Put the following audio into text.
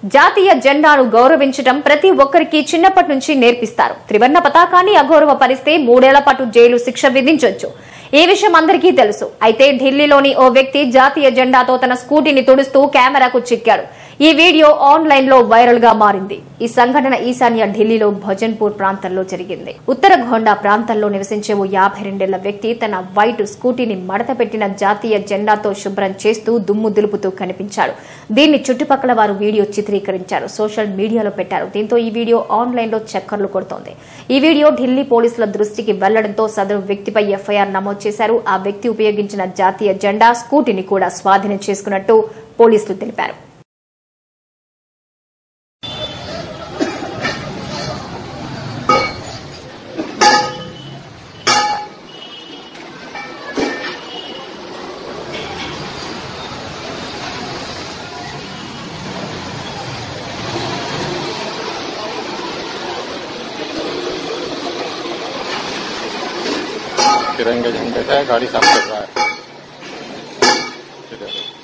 జాతీయ జెండాను గౌరవించడం ప్రతి ఒక్కరికి చిన్నప్పటి నుంచి నేర్పిస్తారు. త్రివర్ణ పతాకాన్ని అగౌరవపరిస్తే 3 ఏళ్ల పాటు జైలు శిక్ష విధించొచ్చు. ఈ విషయం అందరికీ తెలుసు. అయితే ఢిల్లీలోని ఓ వ్యక్తి జాతీయ జెండాతో తన స్కూటీని తుడుస్తూ కెమెరాకు చిక్కాడు. ఈ వీడియో ఆన్లైన్ లో వైరల్ గా మారింది. ఈ సంఘటన ఈశాన్య ఢిల్లీలో భజన్పూర్ ప్రాంతంలో జరిగింది. ఉత్తర గోండా ప్రాంతంలో నివసించే ఓ 52 ఏళ్ల వ్యక్తి తన వైట్ స్కూటీని మడత పెట్టిన జాతీయ జెండాతో శుభ్రం చేస్తూ దుమ్ము దులుపుతూ కనిపించాడు. దీన్ని చుట్టుపక్కల వారు వీడియో చిత్రీకరించారు, సోషల్ మీడియాలో పెట్టారు. దీంతో ఈ వీడియో ఆన్లైన్ లో చక్కర్లు కొడుతోంది. ఈ వీడియో ఢిల్లీ పోలీసుల దృష్టికి వెళ్లడంతో సదరు వ్యక్తిపై ఎఫ్ఐఆర్ నమోదు చేశారు. ఆ వ్యక్తి ఉపయోగించిన జాతీయ జెండా, స్కూటీని కూడా స్వాధీనం చేసుకున్నట్టు పోలీసులు తెలిపారు. तिरंगे झंडे से गाड़ी साफ कर रहा है।